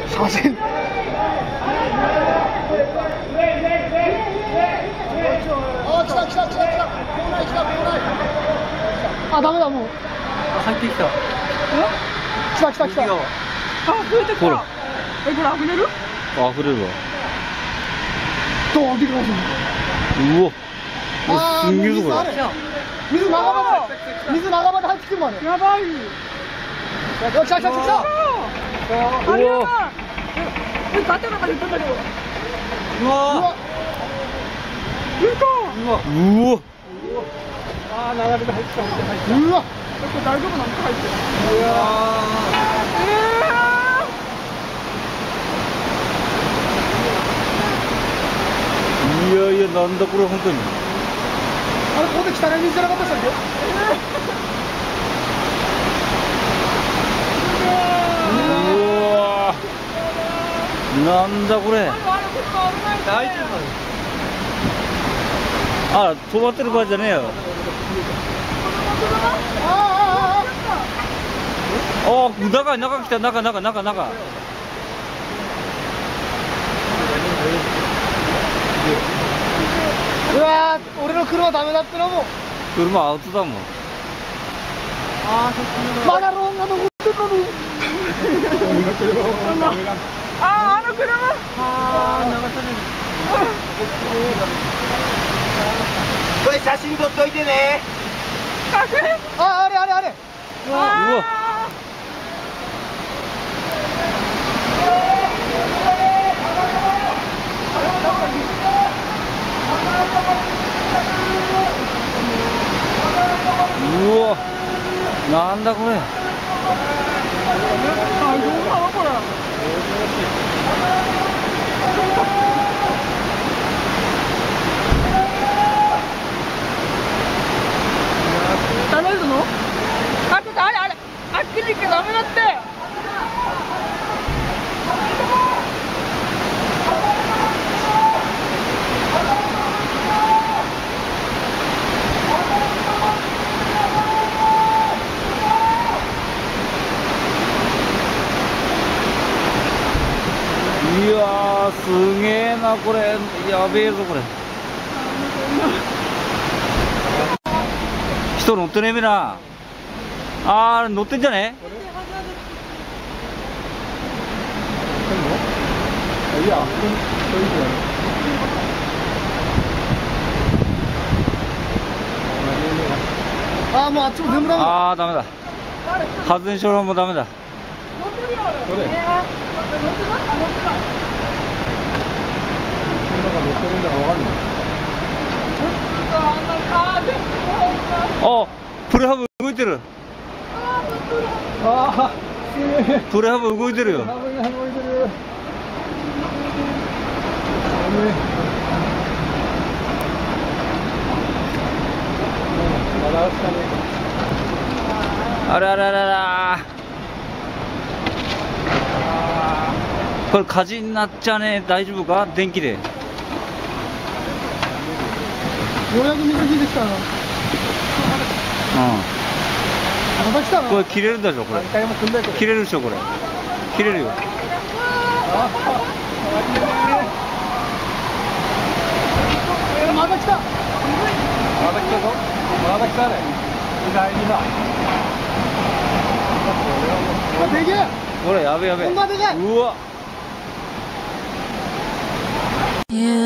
写真。あ、来た来た来た来た。来ない。あ、ダメだもう。 入ってきた。 来た来た来た。あ、 増えてきた。これ溢れる？ あ、溢れるわ。 どうでかい。 うわ。すんげえぞこれ。 水長場で入ってくるまで。 やばい。 来た。 あれやばい。縦の中で行ったんだけど。 うわ。 あ、流れで入ってきた。うわ。 これ大丈夫なんか入ってる。 うわ。 いやいや、なんだこれ本当に。 あれ、ここで汚い水じゃなかったっけ？ うわ。なんだこれ。 大丈夫。 あ、止まってる場合じゃねえよ。あ、中来た、中。 うわー、俺の車ダメだってのも。 車アウトだもん。 まだローンが残ってるのに。 あの車。 流される。これ写真撮っといてね。あれ。 うわ。うわ。なんだこれ。 大丈夫かなこれ。ダメですの？あ、ちょっとあれ、あっちに行けダメだって。 いやー、すげえなこれ。やべえぞこれ。人乗ってねえべな。あー、乗ってんじゃね？ いや、あ、もうあっちも全部ダメだ。 あー、ダメだ。発電所もダメだ。あ、プレハブ動いてる。 あー、すげえ。 プレハブ動いてるよ。 動いてる。 あらららら。これ火事になっちゃねえ。大丈夫か？電気で。 ようやく水引いてきたな。また来たな。 これ切れるんでしょこれ。切れるでしょこれ。切れるよ。 また来た。ね。意外にな。でけえ。 これやべえ。 ほんまでかい。 うわ。